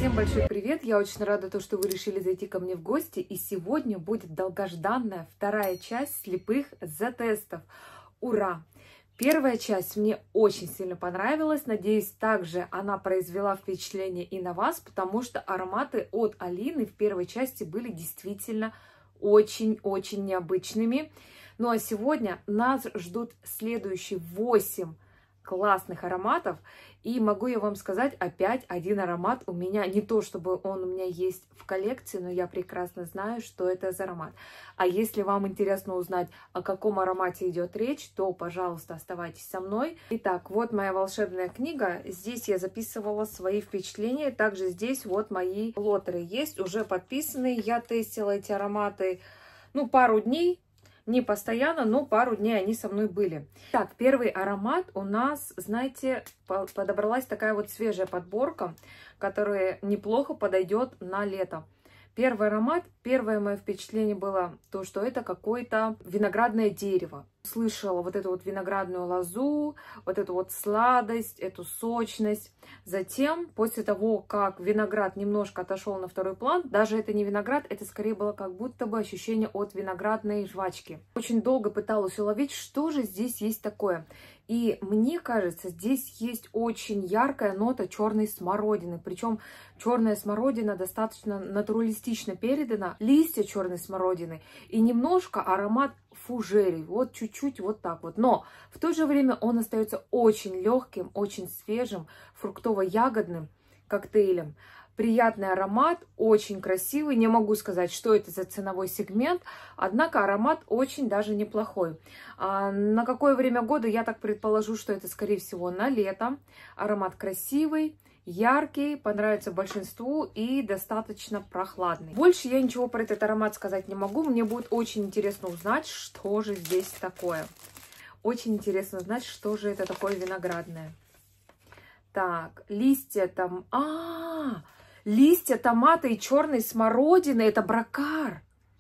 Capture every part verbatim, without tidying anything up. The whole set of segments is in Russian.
Всем большой привет! Я очень рада, то, что вы решили зайти ко мне в гости. И сегодня будет долгожданная вторая часть слепых зет-тестов. Ура! Первая часть мне очень сильно понравилась. Надеюсь, также она произвела впечатление и на вас, потому что ароматы от Алины в первой части были действительно очень-очень необычными. Ну а сегодня нас ждут следующие восемь классных ароматов. И могу я вам сказать, опять один аромат у меня, не то чтобы он у меня есть в коллекции, но я прекрасно знаю, что это за аромат. А если вам интересно узнать, о каком аромате идет речь, то, пожалуйста, оставайтесь со мной. Итак, вот моя волшебная книга. Здесь я записывала свои впечатления. Также здесь вот мои лотеры есть, уже подписанные. Я тестила эти ароматы, ну, пару дней. Не постоянно, но пару дней они со мной были. Так, первый аромат у нас, знаете, подобралась такая вот свежая подборка, которая неплохо подойдет на лето. Первый аромат, первое мое впечатление было то, что это какое-то виноградное дерево. Слышала вот эту вот виноградную лозу, вот эту вот сладость, эту сочность. Затем, после того, как виноград немножко отошел на второй план, даже это не виноград, это скорее было как будто бы ощущение от виноградной жвачки. Очень долго пыталась уловить, что же здесь есть такое. И мне кажется, здесь есть очень яркая нота черной смородины. Причем черная смородина достаточно натуралистично передана. Листья черной смородины и немножко аромат фужерий. Вот чуть-чуть вот так вот. Но в то же время он остается очень легким, очень свежим, фруктово-ягодным коктейлем. Приятный аромат, очень красивый. Не могу сказать, что это за ценовой сегмент, однако аромат очень даже неплохой. А на какое время года я так предположу, что это, скорее всего, на лето. Аромат красивый, яркий, понравится большинству и достаточно прохладный. Больше я ничего про этот аромат сказать не могу. Мне будет очень интересно узнать, что же здесь такое. Очень интересно узнать, что же это такое виноградное. Так, листья там... А, -а, -а! Листья томата и черной смородины. Это брокар.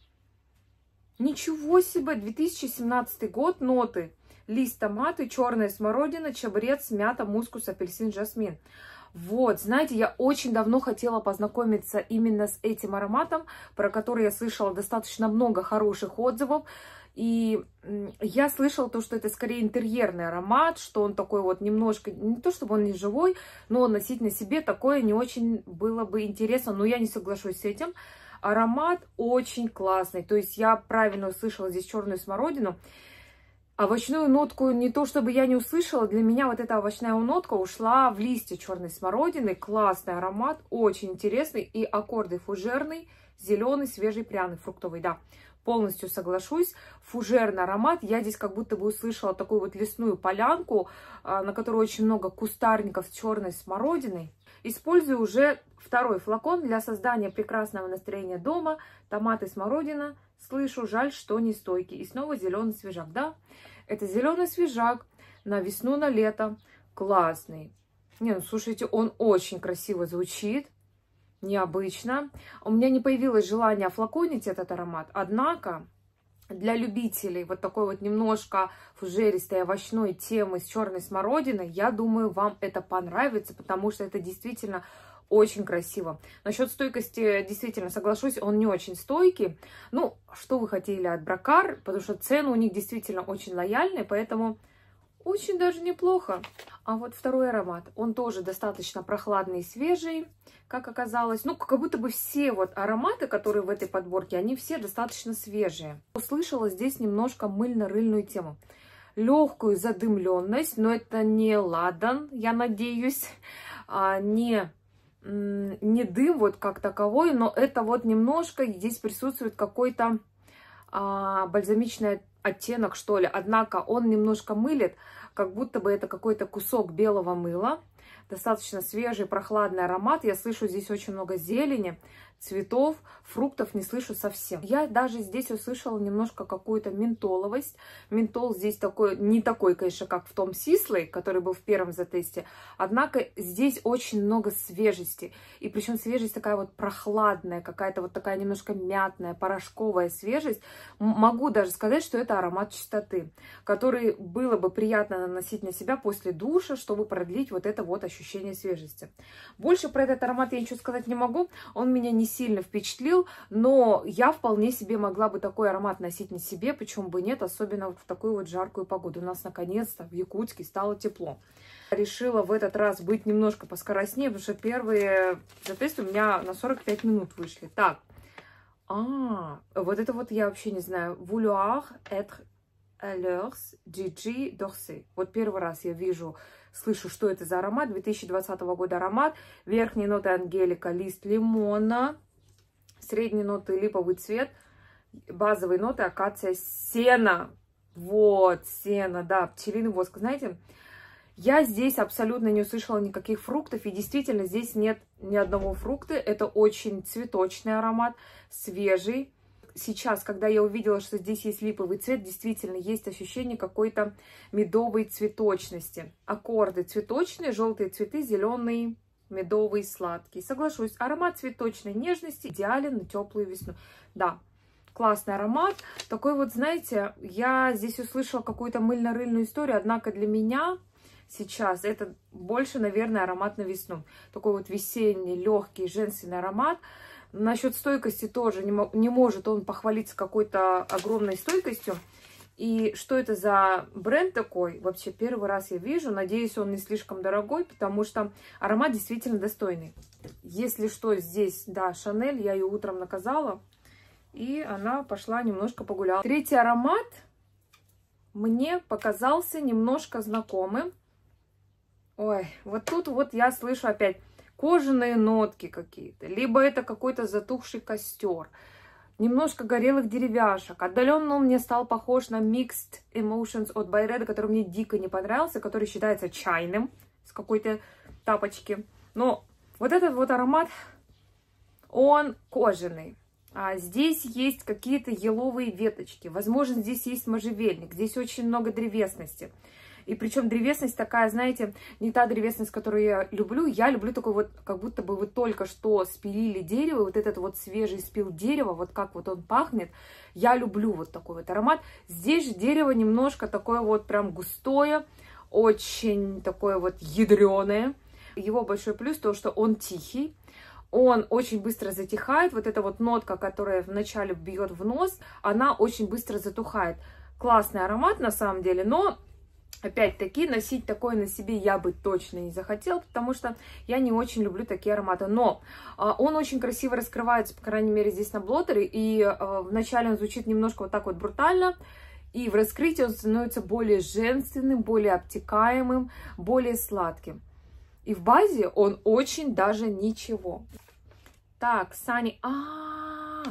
Ничего себе. две тысячи семнадцатый год. Ноты. Лист томата, черная смородина, чабрец, мята, мускус, апельсин, жасмин. Вот, знаете, я очень давно хотела познакомиться именно с этим ароматом, про который я слышала достаточно много хороших отзывов. И я слышала то, что это скорее интерьерный аромат, что он такой вот немножко, не то чтобы он не живой, но носить на себе такое не очень было бы интересно, но я не соглашусь с этим. Аромат очень классный, то есть я правильно услышала здесь черную смородину. Овощную нотку не то чтобы я не услышала, для меня вот эта овощная нотка ушла в листья черной смородины. Классный аромат, очень интересный, и аккорды фужерный, зеленый, свежий, пряный, фруктовый, да. Полностью соглашусь. Фужерный аромат. Я здесь как будто бы услышала такую вот лесную полянку, на которой очень много кустарников с черной смородиной. Использую уже второй флакон для создания прекрасного настроения дома. Томат и смородина. Слышу, жаль, что не стойкий. И снова зеленый свежак. Да, это зеленый свежак на весну, на лето. Классный. Не, ну слушайте, он очень красиво звучит. Необычно. У меня не появилось желания флаконить этот аромат, однако для любителей вот такой вот немножко фужеристой овощной темы с черной смородиной, я думаю, вам это понравится, потому что это действительно очень красиво. Насчет стойкости действительно соглашусь, он не очень стойкий. Ну, что вы хотели от брокар, потому что цены у них действительно очень лояльные, поэтому... Очень даже неплохо. А вот второй аромат, он тоже достаточно прохладный и свежий, как оказалось. Ну, как будто бы все вот ароматы, которые в этой подборке, они все достаточно свежие. Услышала здесь немножко мыльно-рыльную тему. Легкую задымленность, но это не ладан, я надеюсь, а не, не дым вот как таковой, но это вот немножко здесь присутствует какой-то а, бальзамичный оттенок, что ли. Однако он немножко мылит, как будто бы это какой-то кусок белого мыла. Достаточно свежий, прохладный аромат. Я слышу здесь очень много зелени. цветов, фруктов не слышу совсем. Я даже здесь услышала немножко какую-то ментоловость. Ментол здесь такой, не такой, конечно, как в том Сислей, который был в первом затесте. Однако здесь очень много свежести. И причем свежесть такая вот прохладная, какая-то вот такая немножко мятная, порошковая свежесть. Могу даже сказать, что это аромат чистоты, который было бы приятно наносить на себя после душа, чтобы продлить вот это вот ощущение свежести. Больше про этот аромат я ничего сказать не могу. Он меня не сильно впечатлил, но я вполне себе могла бы такой аромат носить на себе, почему бы нет, особенно вот в такую вот жаркую погоду. У нас наконец-то в Якутске стало тепло. Решила в этот раз быть немножко поскоростнее, потому что первые затесты у меня на сорок пять минут вышли. Так, а, вот это вот я вообще не знаю. Vouloir être à l'heure, Gigi D'Orsay. Вот первый раз я вижу, слышу, что это за аромат. две тысячи двадцатого года аромат. Верхние ноты Ангелика, лист лимона. Средние ноты липовый цвет. Базовые ноты акация, сено. Вот, сено, да, пчелиный воск. Знаете, я здесь абсолютно не услышала никаких фруктов. И действительно, здесь нет ни одного фрукта. Это очень цветочный аромат, свежий. Сейчас, когда я увидела, что здесь есть липовый цвет, действительно есть ощущение какой-то медовой цветочности. Аккорды цветочные, желтые цветы, зеленый, медовый, сладкий. Соглашусь, аромат цветочной нежности идеален на теплую весну. Да, классный аромат. Такой вот, знаете, я здесь услышала какую-то мыльно-рыльную историю, однако для меня сейчас это больше, наверное, аромат на весну. Такой вот весенний, легкий, женственный аромат. Насчет стойкости тоже не, не может он похвалиться какой-то огромной стойкостью. И что это за бренд такой? Вообще первый раз я вижу. Надеюсь, он не слишком дорогой, потому что аромат действительно достойный. Если что, здесь, да, Шанель, я ее утром наказала. И она пошла немножко погуляла. Третий аромат мне показался немножко знакомым. Ой, вот тут вот я слышу опять кожаные нотки какие-то, либо это какой-то затухший костер, немножко горелых деревяшек. Отдаленно он мне стал похож на Mixed Emotions от Byredo, который мне дико не понравился, который считается чайным, с какой-то тапочки. Но вот этот вот аромат, он кожаный. А здесь есть какие-то еловые веточки. Возможно, здесь есть можжевельник. Здесь очень много древесности. И причем древесность такая, знаете, не та древесность, которую я люблю. Я люблю такой вот, как будто бы вы только что спилили дерево. Вот этот вот свежий спил дерева, вот как вот он пахнет. Я люблю вот такой вот аромат. Здесь же дерево немножко такое вот прям густое, очень такое вот ядреное. Его большой плюс то, что он тихий. Он очень быстро затихает. Вот эта вот нотка, которая вначале бьет в нос, она очень быстро затухает. Классный аромат на самом деле, но опять-таки носить такое на себе я бы точно не захотела, потому что я не очень люблю такие ароматы. Но а, он очень красиво раскрывается, по крайней мере, здесь на блотере. И а, вначале он звучит немножко вот так вот брутально. И в раскрытии он становится более женственным, более обтекаемым, более сладким. И в базе он очень даже ничего. Так, Sunny. А,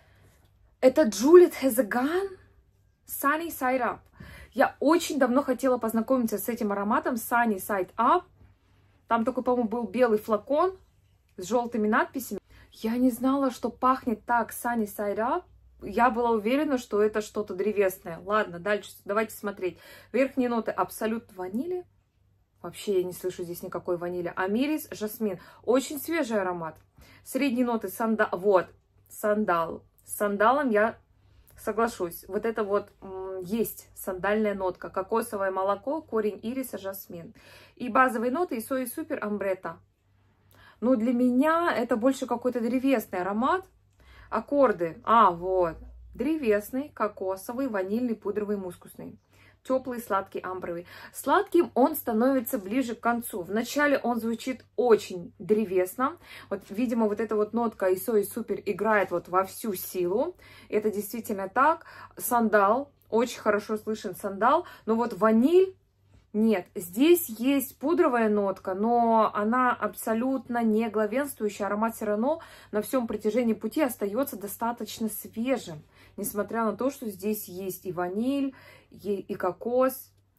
это Juliet Has a Gun? Sunny Side Up. Я очень давно хотела познакомиться с этим ароматом Sunny Side Up. Там такой, по-моему, был белый флакон с желтыми надписями. Я не знала, что пахнет так Sunny Side Up. Я была уверена, что это что-то древесное. Ладно, дальше давайте смотреть. Верхние ноты абсолют ванили. Вообще я не слышу здесь никакой ванили. Амирис, жасмин. Очень свежий аромат. Средние ноты сандал. Вот, сандал. С сандалом я соглашусь. Вот это вот есть сандальная нотка. Кокосовое молоко, корень ириса, жасмин. И базовые ноты Исои Супер Амбрета. Но для меня это больше какой-то древесный аромат. Аккорды. А, вот. Древесный, кокосовый, ванильный, пудровый, мускусный. Теплый, сладкий, амбровый. Сладким он становится ближе к концу. Вначале он звучит очень древесно. Вот, видимо, вот эта вот нотка Исои Супер играет вот во всю силу. Это действительно так. Сандал. Очень хорошо слышен сандал. Но вот ваниль нет. Здесь есть пудровая нотка, но она абсолютно не главенствующая. Аромат все равно на всем протяжении пути остается достаточно свежим. Несмотря на то, что здесь есть и ваниль, и кокос.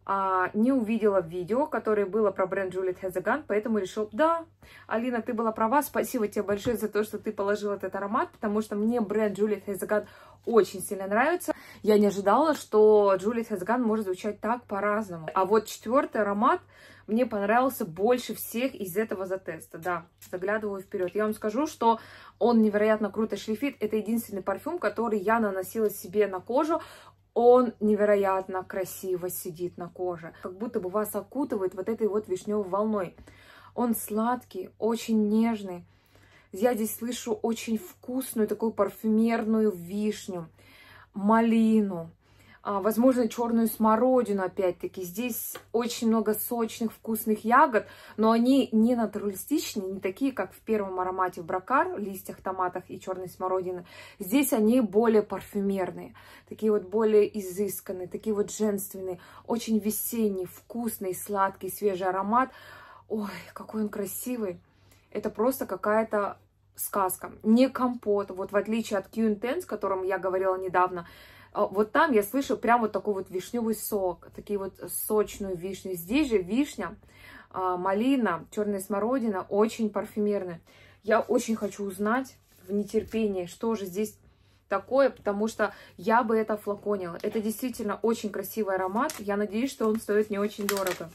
а, не увидела видео, которое было про бренд Juliette Hazegan, поэтому решил, да, Алина, ты была права, спасибо тебе большое за то, что ты положила этот аромат, потому что мне бренд Juliette Hazegan очень сильно нравится. Я не ожидала, что Juliette Hazegan может звучать так по-разному. А вот четвертый аромат мне понравился больше всех из этого затеста. Да, заглядываю вперед. Я вам скажу, что он невероятно круто шлифит. Это единственный парфюм, который я наносила себе на кожу. Он невероятно красиво сидит на коже. Как будто бы вас окутывает вот этой вот вишневой волной. Он сладкий, очень нежный. Я здесь слышу очень вкусную такую парфюмерную вишню, малину, возможно, черную смородину опять-таки. Здесь очень много сочных, вкусных ягод, но они не натуралистичные, не такие, как в первом аромате в Бракар, листьях, томатах и черной смородины. Здесь они более парфюмерные, такие вот более изысканные, такие вот женственные, очень весенний, вкусный, сладкий, свежий аромат. Ой, какой он красивый. Это просто какая-то сказка. Не компот. Вот в отличие от Q Intense, о котором я говорила недавно, вот там я слышу прям вот такой вот вишневый сок, такие вот сочную вишню. Здесь же вишня, малина, черная смородина, очень парфюмерная. Я очень хочу узнать в нетерпении, что же здесь такое, потому что я бы это флаконила. Это действительно очень красивый аромат. Я надеюсь, что он стоит не очень дорого.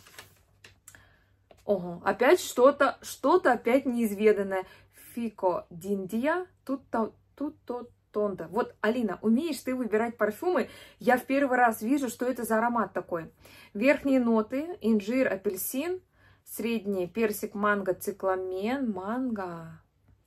Ого, опять что-то, что-то опять неизведанное. Фико Диндия, тут-то, тут-то, тонда. Вот, Алина, умеешь ты выбирать парфюмы? Я в первый раз вижу, что это за аромат такой. Верхние ноты: инжир, апельсин. Средние: персик, манго, цикламен, манго.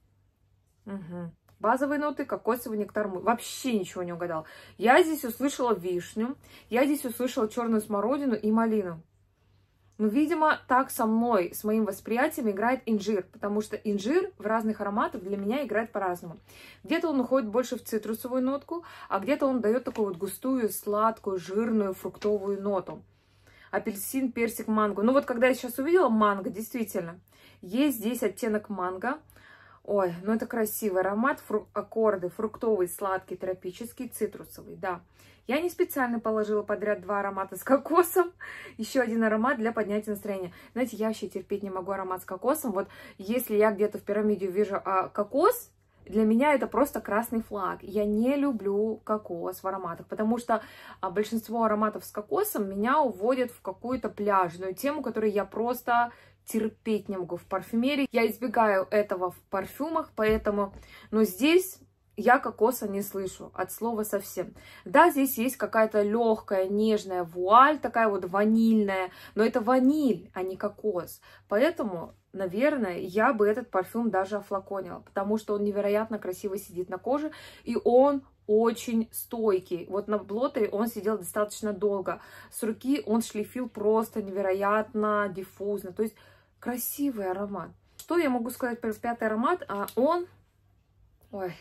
Угу. Базовые ноты: кокосовый нектар. Вообще ничего не угадал. Я здесь услышала вишню, я здесь услышала черную смородину и малину. Ну, видимо, так со мной, с моим восприятием играет инжир, потому что инжир в разных ароматах для меня играет по-разному. Где-то он уходит больше в цитрусовую нотку, а где-то он дает такую вот густую, сладкую, жирную, фруктовую ноту. Апельсин, персик, манго. Ну вот когда я сейчас увидела манго, действительно, есть здесь оттенок манго. Ой, ну это красивый аромат, фру аккорды, фруктовый, сладкий, тропический, цитрусовый, да. Я не специально положила подряд два аромата с кокосом, еще один аромат для поднятия настроения. Знаете, я вообще терпеть не могу аромат с кокосом. Вот если я где-то в пирамиде вижу а, кокос, для меня это просто красный флаг. Я не люблю кокос в ароматах, потому что а, большинство ароматов с кокосом меня уводят в какую-то пляжную тему, которую я просто терпеть не могу в парфюмерии. Я избегаю этого в парфюмах, поэтому, но здесь я кокоса не слышу от слова совсем. Да, здесь есть какая-то легкая, нежная вуаль, такая вот ванильная, но это ваниль, а не кокос. Поэтому, наверное, я бы этот парфюм даже офлаконила, потому что он невероятно красиво сидит на коже, и он очень стойкий. Вот на блотере он сидел достаточно долго. С руки он шлифил просто невероятно диффузно. То есть красивый аромат. Что я могу сказать про пятый аромат? А он... Ой...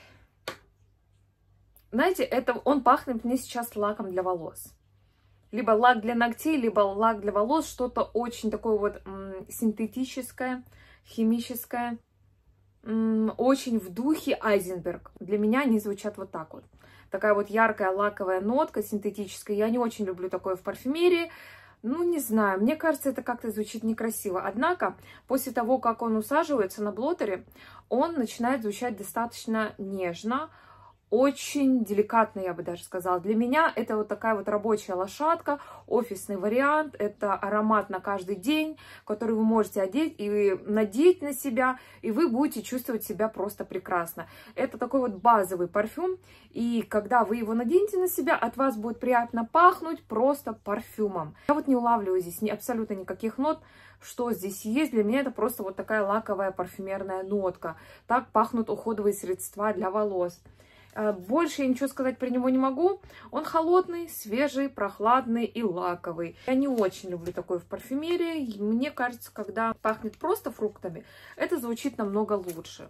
Знаете, это он пахнет мне сейчас лаком для волос. Либо лак для ногтей, либо лак для волос. Что-то очень такое вот м, синтетическое, химическое. М, очень в духе Айзенберг. Для меня они звучат вот так вот. Такая вот яркая лаковая нотка синтетическая. Я не очень люблю такое в парфюмерии. Ну, не знаю, мне кажется, это как-то звучит некрасиво. Однако, после того, как он усаживается на блотере, он начинает звучать достаточно нежно, очень деликатно, я бы даже сказала. Для меня это вот такая вот рабочая лошадка, офисный вариант. Это аромат на каждый день, который вы можете одеть и надеть на себя, и вы будете чувствовать себя просто прекрасно. Это такой вот базовый парфюм, и когда вы его наденете на себя, от вас будет приятно пахнуть просто парфюмом. Я вот не улавливаю здесь абсолютно никаких нот, что здесь есть. Для меня это просто вот такая лаковая парфюмерная нотка. Так пахнут уходовые средства для волос. Больше я ничего сказать про него не могу. Он холодный, свежий, прохладный и лаковый. Я не очень люблю такой в парфюмерии. Мне кажется, когда пахнет просто фруктами, это звучит намного лучше.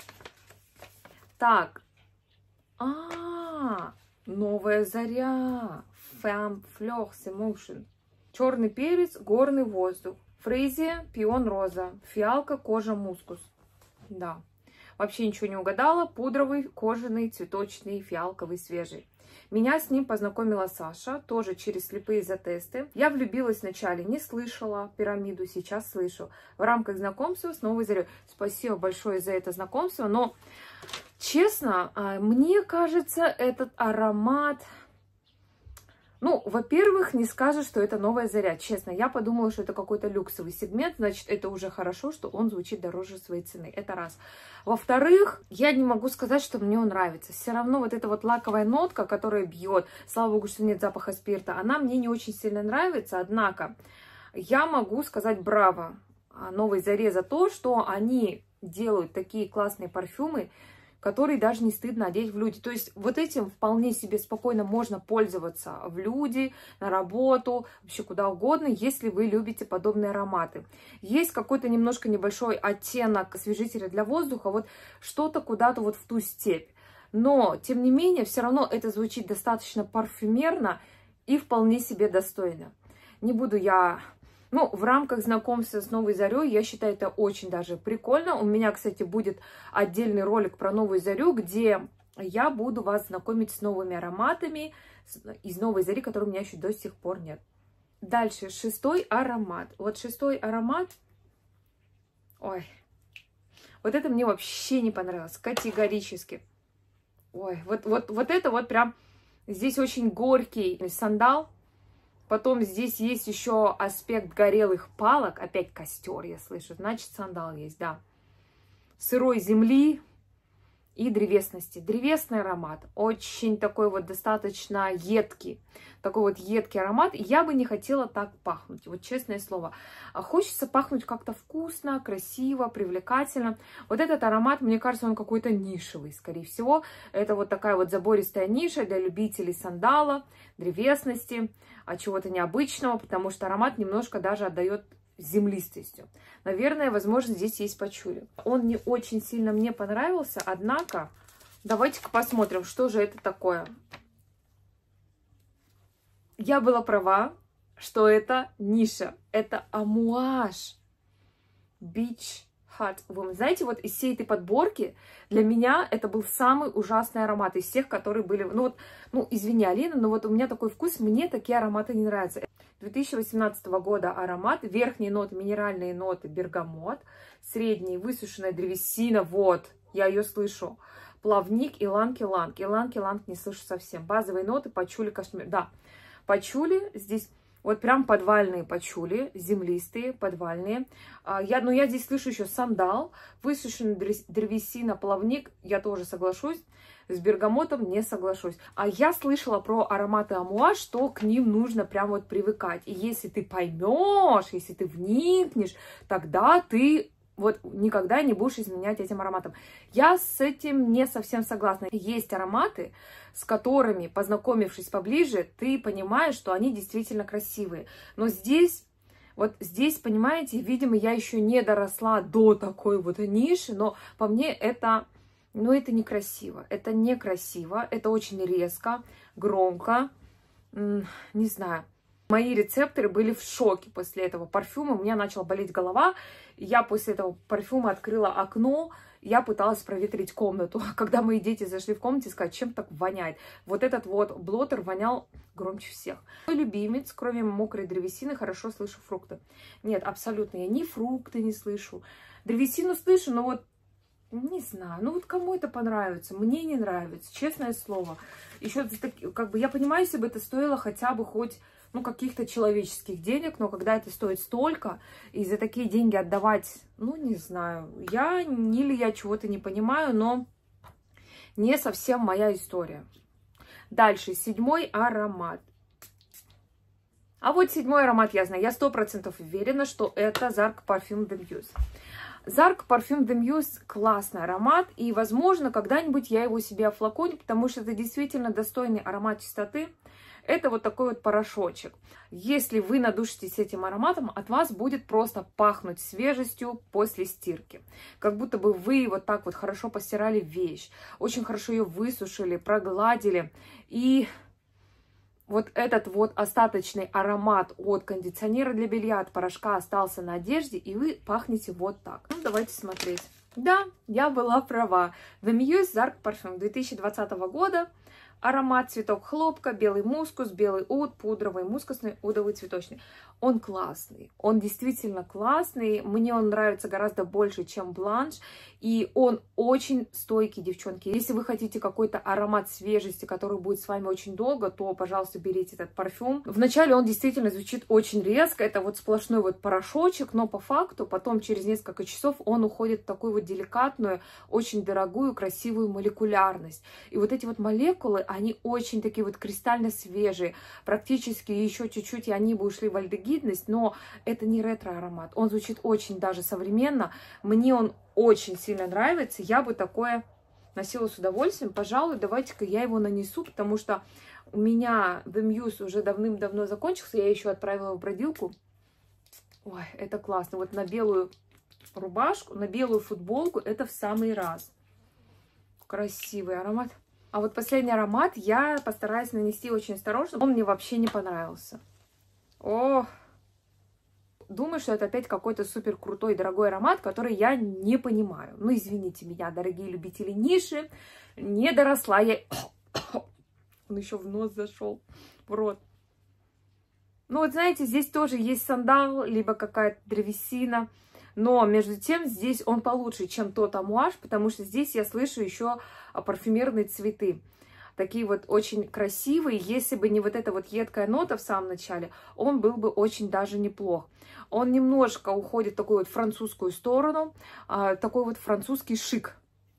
Так. А, -а, -а новая заря. Femme Fleurs Emotion. Черный перец, горный воздух. Фрезия, пион роза. Фиалка, кожа, мускус. Да. Вообще ничего не угадала. Пудровый, кожаный, цветочный, фиалковый, свежий. Меня с ним познакомила Саша, тоже через слепые затесты. Я влюбилась вначале, не слышала пирамиду, сейчас слышу. В рамках знакомства с Новой Зарей. Спасибо большое за это знакомство. Но, честно, мне кажется, этот аромат... Ну, во-первых, не скажешь, что это Новая Заря. Честно, я подумала, что это какой-то люксовый сегмент. Значит, это уже хорошо, что он звучит дороже своей цены. Это раз. Во-вторых, я не могу сказать, что мне он нравится. Все равно вот эта вот лаковая нотка, которая бьет, слава богу, что нет запаха спирта, она мне не очень сильно нравится. Однако, я могу сказать браво Новой Заре за то, что они делают такие классные парфюмы, которые даже не стыдно одеть в люди. То есть вот этим вполне себе спокойно можно пользоваться в люди, на работу, вообще куда угодно, если вы любите подобные ароматы. Есть какой-то немножко небольшой оттенок освежителя для воздуха, вот что-то куда-то вот в ту степь. Но, тем не менее, все равно это звучит достаточно парфюмерно и вполне себе достойно. Не буду я... Ну, в рамках знакомства с Новой Зарей, я считаю, это очень даже прикольно. У меня, кстати, будет отдельный ролик про Новую Зарю, где я буду вас знакомить с новыми ароматами из Новой Зари, которые у меня еще до сих пор нет. Дальше, шестой аромат. Вот шестой аромат... Ой, вот это мне вообще не понравилось, категорически. Ой, вот, вот, вот это вот прям... Здесь очень горький сандал. Потом здесь есть еще аспект горелых палок. Опять костер, я слышу. Значит, сандал есть, да. Сырой земли и древесности. Древесный аромат. Очень такой вот достаточно едкий. Такой вот едкий аромат. Я бы не хотела так пахнуть. Вот честное слово. Хочется пахнуть как-то вкусно, красиво, привлекательно. Вот этот аромат, мне кажется, он какой-то нишевый, скорее всего. Это вот такая вот забористая ниша для любителей сандала, древесности, а чего-то необычного, потому что аромат немножко даже отдает землистостью. Наверное, возможно, здесь есть пачули. Он не очень сильно мне понравился, однако давайте-ка посмотрим, что же это такое. Я была права, что это ниша, это Amouage Beach Hut Woman. Знаете, вот из всей этой подборки для меня это был самый ужасный аромат из всех, которые были... Ну, вот, ну извини, Алина, но вот у меня такой вкус, мне такие ароматы не нравятся. две тысячи восемнадцатого года аромат, верхние ноты, минеральные ноты, бергамот, средние, высушенная древесина, вот, я ее слышу. Плавник, иланг-иланг, иланг-иланг не слышу совсем. Базовые ноты, пачули, кашмир, да. Пачули здесь... Вот прям подвальные пачули, землистые, подвальные. Я, но я здесь слышу еще сандал, высушенная древесина, плавник, я тоже соглашусь. С бергамотом не соглашусь. А я слышала про ароматы Amouage, что к ним нужно прям вот привыкать. И если ты поймешь, если ты вникнешь, тогда ты... Вот никогда не будешь изменять этим ароматом. Я с этим не совсем согласна. Есть ароматы, с которыми, познакомившись поближе, ты понимаешь, что они действительно красивые. Но здесь, вот здесь, понимаете, видимо, я еще не доросла до такой вот ниши, но по мне это, ну, это некрасиво. Это некрасиво, это очень резко, громко, не знаю. Мои рецепторы были в шоке после этого парфюма. У меня начала болеть голова. Я после этого парфюма открыла окно. Я пыталась проветрить комнату. Когда мои дети зашли в комнату, сказать, чем так воняет. Вот этот вот блотер вонял громче всех. Мой любимец, кроме мокрой древесины, хорошо слышу фрукты. Нет, абсолютно. Я ни фрукты не слышу. Древесину слышу, но вот не знаю. Ну вот кому это понравится? Мне не нравится. Честное слово. Еще как бы я понимаю, если бы это стоило хотя бы хоть... ну, каких-то человеческих денег, но когда это стоит столько, и за такие деньги отдавать, ну, не знаю, я, или я чего-то не понимаю, но не совсем моя история. Дальше, седьмой аромат. А вот седьмой аромат я знаю, я сто процентов уверена, что это Zark Parfum de Muse. Zark Parfum de Muse классный аромат, и, возможно, когда-нибудь я его себе офлаконю, потому что это действительно достойный аромат чистоты. Это вот такой вот порошочек. Если вы надушитесь этим ароматом, от вас будет просто пахнуть свежестью после стирки. Как будто бы вы вот так вот хорошо постирали вещь, очень хорошо ее высушили, прогладили. И вот этот вот остаточный аромат от кондиционера для белья, от порошка остался на одежде, и вы пахнете вот так. Ну, давайте смотреть. Да, я была права. The Muse Zark Parfum две тысячи двадцатого года. Аромат цветок хлопка, белый мускус, белый уд, пудровый, мускусный, удовый, цветочный. Он классный, он действительно классный. Мне он нравится гораздо больше, чем бланш. И он очень стойкий, девчонки. Если вы хотите какой-то аромат свежести, который будет с вами очень долго, то, пожалуйста, берите этот парфюм. Вначале он действительно звучит очень резко. Это вот сплошной вот порошочек, но по факту потом через несколько часов он уходит в такую вот деликатную, очень дорогую, красивую молекулярность. И вот эти вот молекулы, они очень такие вот кристально свежие. Практически еще чуть-чуть, и они бы ушли в альдегидность, но это не ретро-аромат. Он звучит очень даже современно. Мне он очень сильно нравится. Я бы такое носила с удовольствием. Пожалуй, давайте-ка я его нанесу, потому что у меня The Muse уже давным-давно закончился. Я еще отправила его в бродилку. Ой, это классно. Вот на белую рубашку, на белую футболку это в самый раз. Красивый аромат. А вот последний аромат я постараюсь нанести очень осторожно. Он мне вообще не понравился. О, думаю, что это опять какой-то супер крутой, дорогой аромат, который я не понимаю. Ну, извините меня, дорогие любители ниши. Не доросла я... Он еще в нос зашел, в рот. Ну, вот знаете, здесь тоже есть сандал, либо какая-то древесина. Но, между тем, здесь он получше, чем тот амуаж, потому что здесь я слышу еще парфюмерные цветы. Такие вот очень красивые. Если бы не вот эта вот едкая нота в самом начале, он был бы очень даже неплох. Он немножко уходит в такую вот французскую сторону, такой вот французский шик.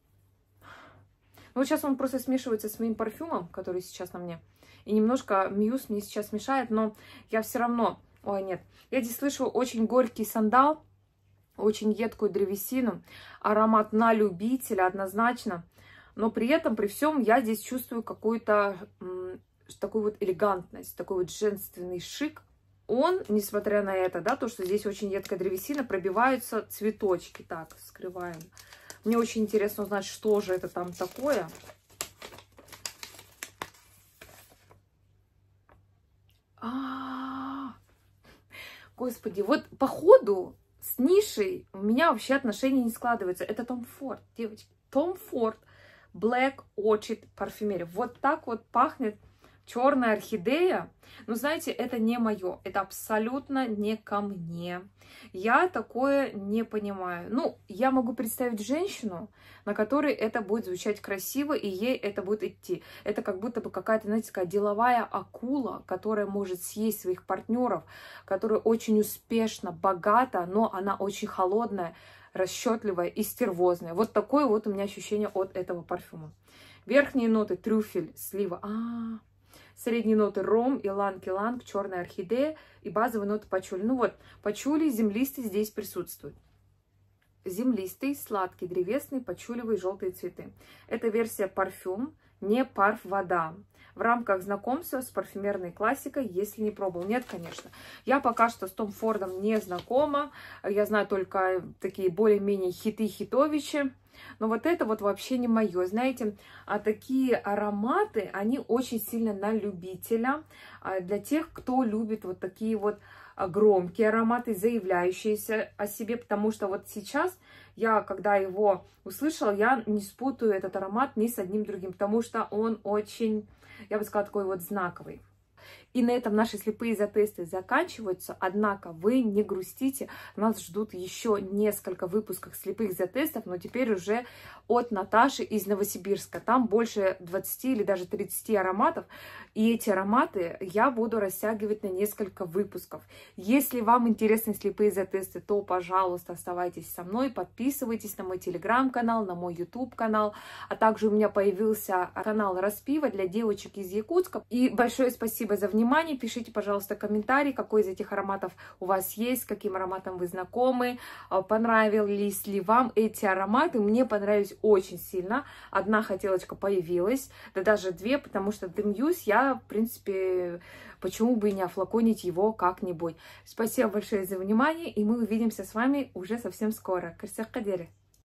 Ну, вот сейчас он просто смешивается с моим парфюмом, который сейчас на мне. И немножко Muse мне сейчас мешает, но я все равно... Ой, нет. Я здесь слышу очень горький сандал, очень едкую древесину, аромат на любителя однозначно. Но при этом, при всем, я здесь чувствую какую-то такую вот элегантность, такой вот женственный шик. Он, несмотря на это, да, то, что здесь очень едкая древесина, пробиваются цветочки. Так, скрываем. Мне очень интересно узнать, что же это там такое. А-а-а! Господи, вот по ходу с нишей у меня вообще отношения не складываются. Это Tom Ford, девочки. Tom Ford Black Orchid парфюмерия. Вот так вот пахнет черная орхидея. Но знаете, это не мое. Это абсолютно не ко мне. Я такое не понимаю. Ну, я могу представить женщину, на которой это будет звучать красиво, и ей это будет идти. Это как будто бы какая-то, знаете, такая деловая акула, которая может съесть своих партнеров, которая очень успешна, богата, но она очень холодная, расчетливая и стервозная. Вот такое вот у меня ощущение от этого парфюма. Верхние ноты трюфель, слива. А -а -а. Средние ноты ром, иланг-иланг, черная орхидея и базовые ноты пачули. Ну вот, пачули, землистый здесь присутствует. Землистый, сладкий, древесный, пачулевый, желтые цветы. Это версия парфюм, не парф-вода. В рамках знакомства с парфюмерной классикой, если не пробовал. Нет, конечно. Я пока что с Том Фордом не знакома. Я знаю только такие более-менее хиты-хитовичи. Но вот это вот вообще не мое. Знаете, а такие ароматы, они очень сильно на любителя. Для тех, кто любит вот такие вот громкие ароматы, заявляющиеся о себе. Потому что вот сейчас я, когда его услышала, я не спутаю этот аромат ни с одним другим. Потому что он очень, я бы сказала, такой вот знаковый. И на этом наши слепые затесты заканчиваются. Однако вы не грустите. Нас ждут еще несколько выпусков слепых затестов, но теперь уже от Наташи из Новосибирска. Там больше двадцати или даже тридцати ароматов. И эти ароматы я буду растягивать на несколько выпусков. Если вам интересны слепые затесты, то, пожалуйста, оставайтесь со мной. Подписывайтесь на мой телеграм-канал, на мой ютуб-канал. А также у меня появился канал Распива для девочек из Якутска. И большое спасибо за внимание. Пишите, пожалуйста, комментарий, какой из этих ароматов у вас есть, с каким ароматом вы знакомы, понравились ли вам эти ароматы. Мне понравились очень сильно. Одна хотелочка появилась, да даже две, потому что The Muse я, в принципе, почему бы и не офлаконить его как-нибудь. Спасибо большое за внимание, и мы увидимся с вами уже совсем скоро. Кырсяк Кадери.